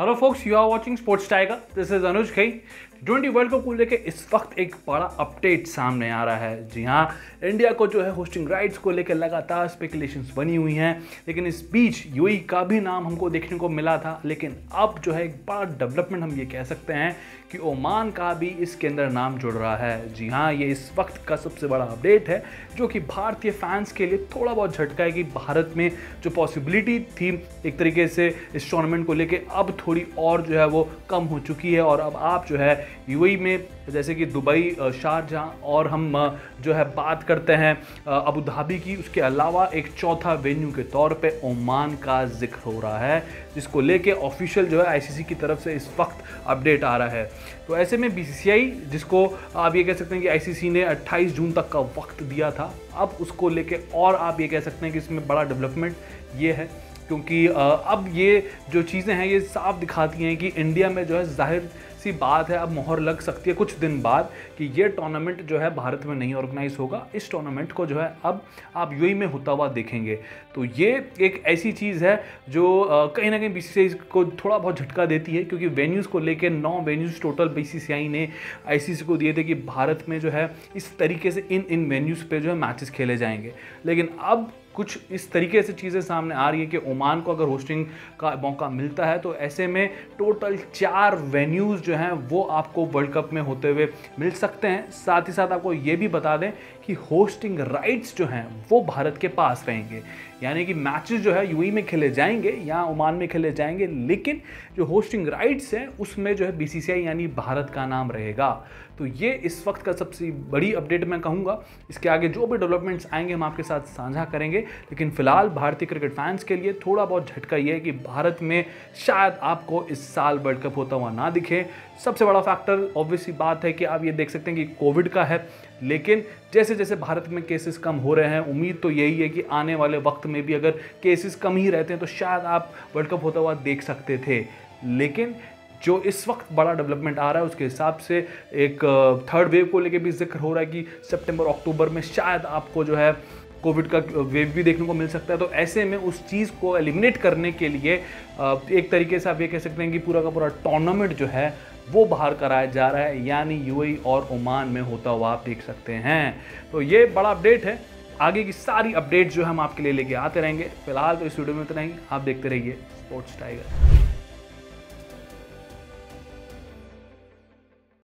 Hello folks, you are watching Sports Tiger. This is Anuj Khai. T20 world cup को लेकर इस वक्त एक बड़ा अपडेट सामने आ रहा है। जी हाँ, इंडिया को जो है होस्टिंग राइट्स को लेकर लगातार स्पेकुलेशंस बनी हुई हैं, लेकिन इस बीच यूएई का भी नाम हमको देखने को मिला था। लेकिन अब जो है एक बड़ा डेवलपमेंट हम ये कह सकते हैं कि ओमान का भी इसके अंदर नाम जुड़ रहा है। जी हाँ, ये इस वक्त का सबसे बड़ा अपडेट है जो कि भारतीय फैंस के लिए थोड़ा बहुत झटका है कि भारत में जो पॉसिबिलिटी थी एक तरीके से इस टूर्नामेंट को लेकर अब थोड़ी और जो है वो कम हो चुकी है। और अब आप जो है यूएई में जैसे कि दुबई, शारजाह और हम जो है बात करते हैं अबू धाबी की, उसके अलावा एक चौथा वेन्यू के तौर पे ओमान का जिक्र हो रहा है, जिसको लेके ऑफिशियल जो है आईसीसी की तरफ से इस वक्त अपडेट आ रहा है। तो ऐसे में बीसीसीआई, जिसको आप ये कह सकते हैं कि आईसीसी ने 28 जून तक का वक्त दिया था, अब उसको लेके और आप ये कह सकते हैं कि इसमें बड़ा डेवलपमेंट ये है क्योंकि अब ये जो चीज़ें हैं ये साफ दिखाती हैं कि इंडिया में जो है जाहिर सी बात है अब मोहर लग सकती है कुछ दिन बाद कि ये टूर्नामेंट जो है भारत में नहीं ऑर्गेनाइज होगा। इस टूर्नामेंट को जो है अब आप यूएई में होता हुआ देखेंगे। तो ये एक ऐसी चीज़ है जो कहीं ना कहीं बीसीसीआई को थोड़ा बहुत झटका देती है, क्योंकि वेन्यूज़ को लेकर 9 वेन्यूज़ टोटल बीसीसीआई ने आईसीसी को दिए थे कि भारत में जो है इस तरीके से इन वेन्यूज़ पे जो है मैचेस खेले जाएंगे। लेकिन अब कुछ इस तरीके से चीज़ें सामने आ रही है कि ओमान को अगर होस्टिंग का मौका मिलता है तो ऐसे में टोटल 4 वेन्यूज़ जो हैं वो आपको वर्ल्ड कप में होते हुए मिल सकते हैं। साथ ही साथ आपको ये भी बता दें कि होस्टिंग राइट्स जो हैं वो भारत के पास रहेंगे, यानी कि मैचेस जो है यूएई में खेले जाएंगे या ओमान में खेले जाएंगे, लेकिन जो होस्टिंग राइट्स हैं उसमें जो है बीसीसीआई यानी भारत का नाम रहेगा। तो ये इस वक्त का सबसे बड़ी अपडेट मैं कहूँगा। इसके आगे जो भी डेवलपमेंट्स आएंगे हम आपके साथ साझा करेंगे, लेकिन फिलहाल भारतीय क्रिकेट फैंस के लिए थोड़ा बहुत झटका ये है कि भारत में शायद आपको इस साल वर्ल्ड कप होता हुआ ना दिखे। सबसे बड़ा फैक्टर ऑब्वियस सी बात है कि आप ये देख सकते हैं कि कोविड का है, लेकिन जैसे जैसे भारत में केसेस कम हो रहे हैं, उम्मीद तो यही है कि आने वाले वक्त में भी अगर केसेस कम ही रहते हैं तो शायद आप वर्ल्ड कप होता हुआ देख सकते थे। लेकिन जो इस वक्त बड़ा डेवलपमेंट आ रहा है उसके हिसाब से एक थर्ड वेव को लेके भी जिक्र हो रहा है कि सितंबर अक्टूबर में शायद आपको जो है कोविड का वेव भी देखने को मिल सकता है। तो ऐसे में उस चीज़ को एलिमिनेट करने के लिए एक तरीके से आप ये कह सकते हैं कि पूरा का पूरा टूर्नामेंट जो है वो बाहर कराया जा रहा है, यानी यूएई और ओमान में होता हुआ आप देख सकते हैं। तो ये बड़ा अपडेट है। आगे की सारी अपडेट जो हम आपके लिए लेके आते रहेंगे। फिलहाल तो इस वीडियो में इतना ही। आप देखते रहिए स्पोर्ट्स टाइगर।